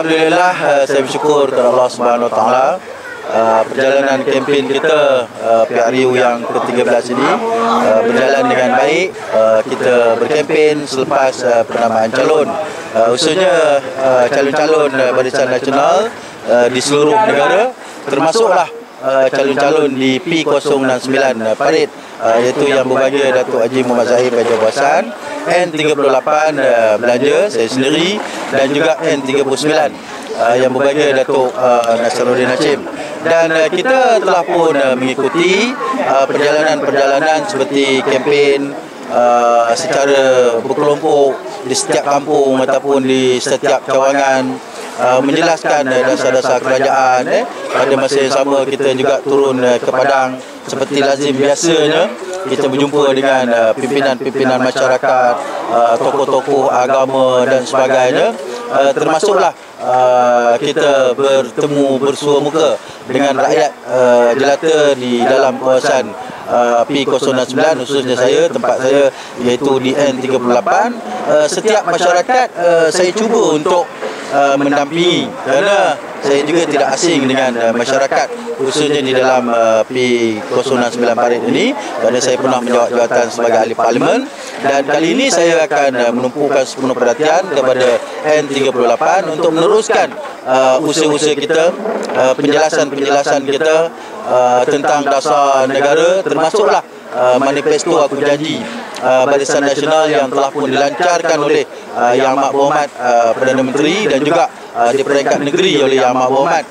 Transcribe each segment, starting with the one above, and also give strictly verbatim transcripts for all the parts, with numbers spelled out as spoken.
Alhamdulillah, uh, saya bersyukur kepada Allah Subhanahu Wa Taala. Uh, perjalanan kempen kita uh, P R U yang ke tiga belas ini uh, berjalan dengan baik. Uh, kita berkempen selepas uh, penambahan calon, uh, khususnya uh, calon-calon uh, Barisan Nasional uh, di seluruh negara, termasuklah uh, calon-calon di P kosong enam sembilan uh, Parit, uh, iaitu Yang Berbahagia Datuk Haji Muhammad Zahid B. Jawabasan, N tiga puluh lapan uh, Belanja saya sendiri, dan juga N tiga puluh sembilan Uh, Yang Berbahagia Datuk uh, Nasruddin Hashim. Dan uh, kita telah pun uh, mengikuti uh, perjalanan-perjalanan seperti kempen uh, secara berkelompok di setiap kampung ataupun di setiap cawangan, uh, menjelaskan uh, dasar-dasar kerajaan. Eh. Pada masa yang sama kita juga turun uh, ke Padang seperti lazim biasanya. Kita berjumpa dengan uh, pimpinan-pimpinan masyarakat, uh, tokoh-tokoh agama dan sebagainya. Uh, termasuklah uh, kita bertemu bersua muka dengan rakyat uh, jelata di dalam kawasan uh, P kosong enam sembilan, khususnya saya, tempat saya iaitu di N tiga puluh lapan. Uh, setiap masyarakat uh, saya cuba untuk uh, mendampingi, kerana saya juga tidak asing dengan uh, masyarakat, khususnya di dalam uh, P kosong enam sembilan Parit ini, kerana saya pernah menjawab jawatan sebagai ahli parlimen. Dan kali ini saya akan uh, menumpukan sepenuh perhatian kepada N tiga puluh lapan untuk meneruskan uh, usaha-usaha kita, uh, penjelasan-penjelasan kita uh, tentang dasar negara, termasuklah uh, manifesto Aku Janji uh, Barisan Nasional yang telah pun dilancarkan oleh uh, Yang Amat Berhormat uh, Perdana Menteri, dan juga uh, di peringkat negeri oleh Yang Amat Berhormat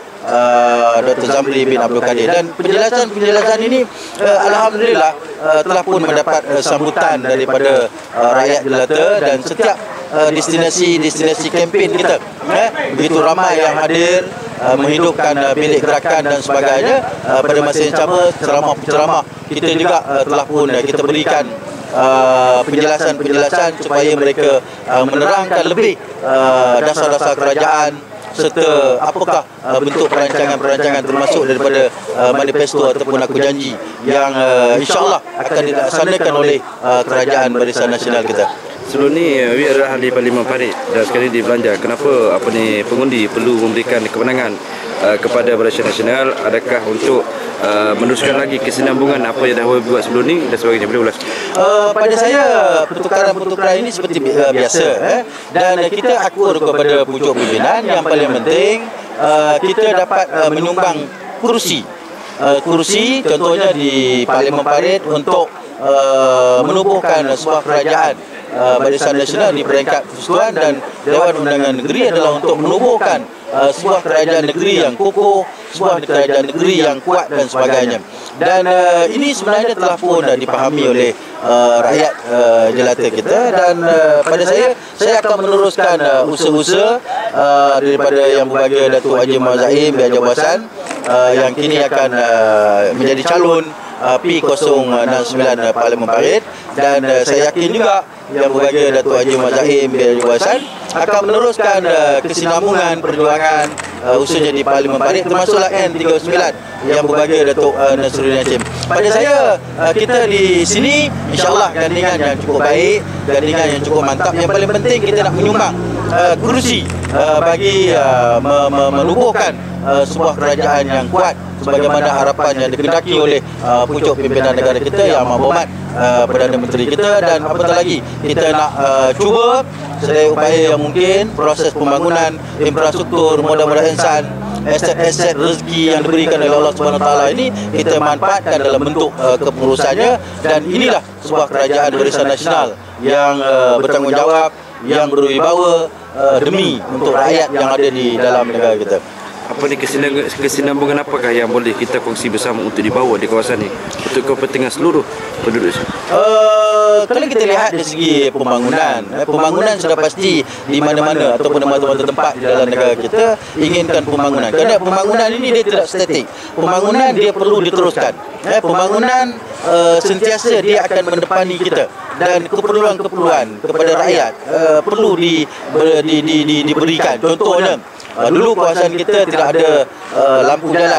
Uh, Doktor Zamri bin Abdul Kadir. Dan penjelasan-penjelasan ini uh, Alhamdulillah uh, telah pun mendapat uh, sambutan daripada uh, rakyat jelata, dan setiap uh, destinasi-destinasi kempen kita, eh, begitu ramai yang hadir, uh, menghidupkan uh, bilik gerakan dan sebagainya. Uh, pada masa yang sama, ceramah-ceramah kita juga uh, telah pun uh, kita berikan Uh, penjelasan-penjelasan supaya mereka uh, menerangkan lebih uh, dasar-dasar kerajaan, serta apakah uh, bentuk perancangan-perancangan termasuk daripada uh, manifesto ataupun Aku Janji yang uh, insya-Allah akan dilaksanakan oleh uh, Kerajaan Barisan Nasional kita. Sebelum ni, Wi adalah ahli Parlimen Parit dan sekarang di Belanja. Kenapa apa ni pengundi perlu memberikan kewenangan uh, kepada Barisan Nasional? Adakah untuk uh, meneruskan lagi kesinambungan apa yang dah buat sebelum ni dan sebagainya? Boleh ulas? Uh, pada saya, pertukaran-pertukaran ini seperti uh, biasa, eh? Dan uh, kita akur kepada pucuk pimpinan. Yang paling penting uh, kita dapat uh, menyumbang kursi, uh, kursi contohnya di Parlimen Parit untuk uh, menubuhkan sebuah kerajaan uh, Barisan Nasional di peringkat persekutuan, dan Dewan Undangan Negeri adalah untuk menubuhkan uh, sebuah kerajaan negeri yang kokoh, sebuah kerajaan negeri yang kuat dan sebagainya. Dan uh, ini sebenarnya telah pun uh, dipahami oleh uh, rakyat uh, jelata kita, dan uh, pada saya, saya akan meneruskan uh, usaha-usaha uh, daripada Yang Berbahagia Datuk Haji Muhammad Zahid B. Jawabasan, uh, yang kini akan uh, menjadi calon uh, P kosong enam sembilan uh, Parlimen Parit. Dan uh, saya yakin juga Yang Berbahagia Datuk Haji Muhammad Zahid B. Jawabasan akan meneruskan uh, kesinambungan perjuangan uh, khususnya di Parlimen Parit, termasuklah N tiga puluh sembilan Yang Berbahagia Datuk uh, Nasruddin Hashim. Pada saya, uh, kita di sini insya-Allah gandingan yang cukup baik, gandingan yang cukup mantap. Yang paling penting kita nak menyumbang uh, kursi uh, bagi uh, menubuhkan uh, sebuah kerajaan yang kuat sebagaimana harapan yang dikehendaki oleh uh, pucuk pimpinan negara kita Yang Amat Berhormat uh, Perdana Menteri kita. Dan apatah lagi, kita nak uh, cuba sedaya upaya yang mungkin proses pembangunan infrastruktur modal-modal insan, aset-aset rezeki yang diberikan oleh Allah Subhanahu Wa Taala ini kita manfaatkan dalam bentuk uh, kepengurusannya. Dan inilah sebuah kerajaan Barisan Nasional yang uh, bertanggungjawab, yang berwibawa uh, demi untuk rakyat yang ada di dalam negara kita. Apa ni kesinambungan, kesinambungan apakah yang boleh kita kongsi bersama untuk dibawa di kawasan ni untuk kepentingan seluruh penduduk? Uh, kalau kita lihat dari segi pembangunan, eh, pembangunan sudah pasti di mana-mana ataupun di mana-mana tempat di dalam negara kita inginkan pembangunan. Kerana pembangunan ini dia tidak statik. Pembangunan dia perlu diteruskan. Eh, pembangunan uh, sentiasa dia akan mendepani kita, dan keperluan-keperluan kepada rakyat uh, perlu di, di, di, di, diberikan. Contohnya, Uh, dulu kawasan kita tidak ada uh, lampu jalan,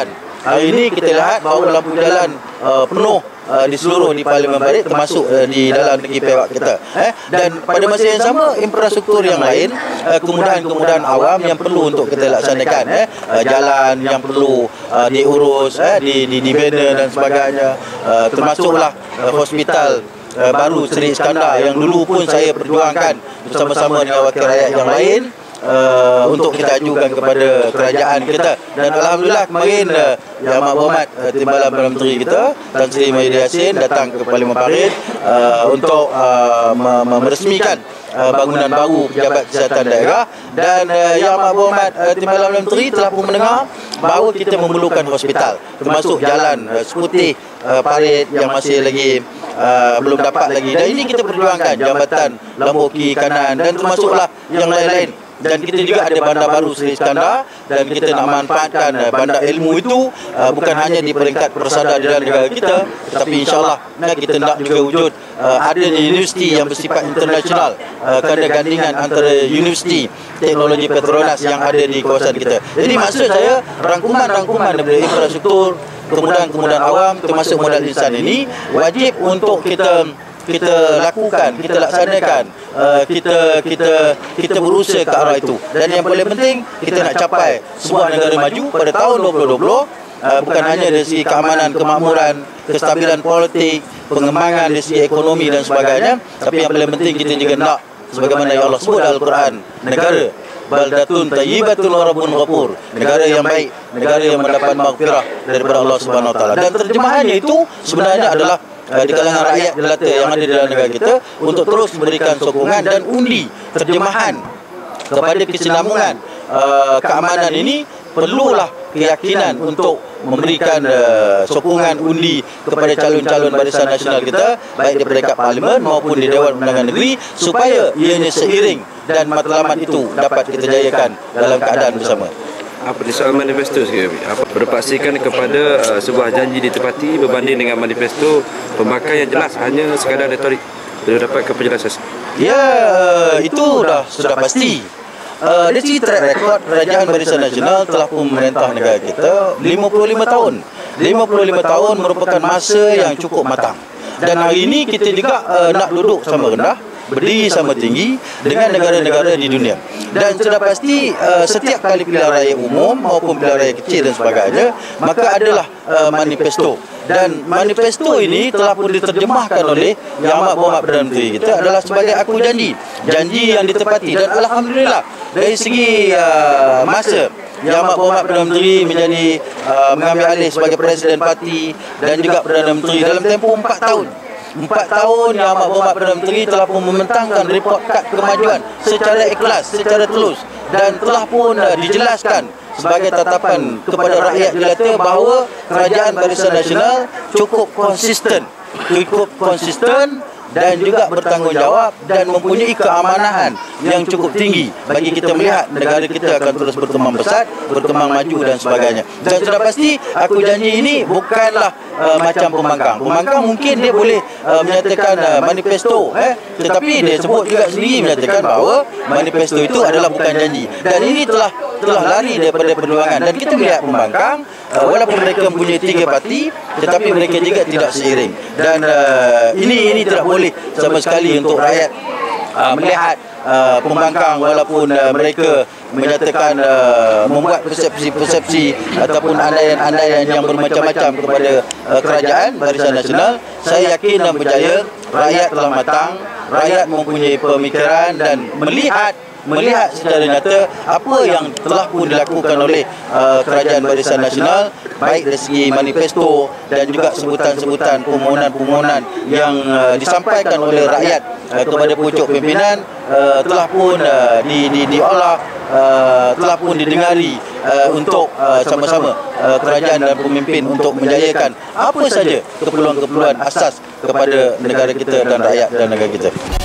hari ini kita lihat bahawa lampu jalan uh, penuh Uh, di seluruh di Parlimen Barit, termasuk uh, di dalam negeri Perak kita. Eh? Dan pada masa yang sama, infrastruktur yang lain, uh, kemudahan-kemudahan awam yang perlu untuk kita laksanakan. Eh? Uh, jalan yang perlu uh, diurus, eh? di, di, dibina dan sebagainya. Uh, termasuklah uh, hospital uh, baru Seri Iskandar yang dulu pun saya perjuangkan bersama-sama dengan wakil rakyat yang lain. Uh, untuk kita ajukan kepada kerajaan kita, dan alhamdulillah kemarin uh, Yang Amat Berhormat uh, Timbalan Perdana Menteri kita Tan Sri Mahathir Yassin datang ke Parlimen Parit uh, untuk uh, meresmikan uh, bangunan baru Pejabat Kesihatan Daerah, dan uh, Yang Amat Berhormat uh, Timbalan Perdana Menteri telah pun mendengar bahawa kita memerlukan hospital, termasuk jalan uh, seputih uh, Parit yang masih lagi Uh, belum dapat lagi, dan ini kita perjuangkan jambatan Lamboki kanan dan termasuklah yang lain-lain. Dan kita juga ada bandar baru Seri Iskandar, dan kita nak manfaatkan uh, bandar ilmu itu uh, bukan hanya di peringkat persada di dalam negara kita, tetapi insyaAllah uh, kita nak juga wujud uh, adanya universiti yang bersifat internasional, uh, kerana gandingan antara universiti teknologi Petronas yang ada di kawasan kita. Jadi maksud saya, rangkuman-rangkuman daripada infrastruktur, kemudahan-kemudahan awam termasuk modal insan ini wajib untuk kita kita lakukan, kita laksanakan, uh, kita kita kita berusaha ke arah itu. Dan yang paling penting, kita nak capai sebuah negara maju pada tahun dua ribu dua puluh, uh, bukan hanya dari segi keamanan, kemakmuran, kestabilan politik, pengembangan dari segi ekonomi dan sebagainya, tapi yang paling penting kita juga nak, sebagaimana yang Allah sebut dalam Al-Quran, negara baldatun tayyibatun wa rabbun ghafur, negara yang baik, negara yang mendapat maghfirah daripada Allah Subhanahu Wa Taala. Dan terjemahannya itu sebenarnya adalah uh, di kalangan rakyat jelata yang ada di dalam negara kita untuk terus memberikan sokongan dan undi terjemahan kepada kesinambungan uh, keamanan ini. Perlulah keyakinan untuk memberikan uh, sokongan undi kepada calon-calon Barisan Nasional kita, baik di peringkat Parlimen maupun di Dewan Undangan Negeri, supaya ianya seiring dan matlamat itu dapat kita jayakan dalam keadaan bersama. Apa di soal manifesto sekali? Apa berpaksikan kepada uh, sebuah janji ditepati berbanding dengan manifesto pemakaian jelas hanya sekadar retorik? Belum dapat ke penjelasan. Ya, itu dah sudah pasti. Uh, dari segi track record, Kerajaan Barisan Nasional telah pun memerintah negara kita lima puluh lima tahun. lima puluh lima tahun merupakan masa yang cukup matang. Dan hari ini kita juga uh, nak duduk sama rendah, berdiri sama tinggi dengan negara-negara di dunia. Dan sudah pasti uh, setiap kali pilihan raya umum maupun pilihan raya kecil dan sebagainya, maka adalah uh, manifesto. Dan manifesto ini telah pun diterjemahkan oleh Yang Amat Berhormat Perdana Menteri kita adalah sebagai aku janji. Janji yang ditepati, dan alhamdulillah dari segi uh, masa Yang Amat Berhormat Perdana Menteri menjadi uh, mengambil alih sebagai Presiden Parti dan juga Perdana Menteri dalam tempoh empat tahun. Empat tahun Yang Amat Berhormat Perdana Menteri telah pun membentangkan report kad kemajuan secara ikhlas, secara tulus, dan telah pun uh, dijelaskan sebagai tatapan kepada rakyat jelata bahawa Kerajaan Barisan Nasional cukup konsisten, cukup konsisten dan juga bertanggungjawab dan mempunyai keamanahan yang cukup tinggi bagi kita melihat negara kita akan terus berkembang pesat, berkembang maju dan sebagainya. Dan sudah pasti aku janji ini bukanlah uh, macam pembangkang. Pembangkang mungkin dia boleh uh, menyatakan uh, manifesto, eh, tetapi dia sebut juga sendiri menyatakan bahawa manifesto itu adalah bukan janji. Dan ini telah telah lari daripada perjuangan. Dan kita melihat pembangkang, uh, walaupun mereka mempunyai tiga parti, tetapi mereka juga tidak seiring. Dan uh, ini ini tidak boleh sama sekali untuk rakyat uh, melihat uh, pembangkang, walaupun uh, mereka menyatakan uh, membuat persepsi-persepsi ataupun andaian-andaian yang bermacam-macam kepada uh, Kerajaan Barisan Nasional. Saya yakin dan percaya rakyat telah matang, rakyat mempunyai pemikiran dan melihat melihat secara nyata apa yang telah pun dilakukan oleh uh, Kerajaan Barisan Nasional, baik dari segi manifesto dan juga sebutan-sebutan permohonan-permohonan yang uh, disampaikan oleh rakyat uh, kepada pucuk pimpinan uh, telah pun uh, di, di, diolah, uh, telah pun didengari uh, untuk uh, sama-sama uh, kerajaan dan pemimpin untuk menjayakan apa saja keperluan-keperluan asas kepada negara kita dan rakyat dan negara kita.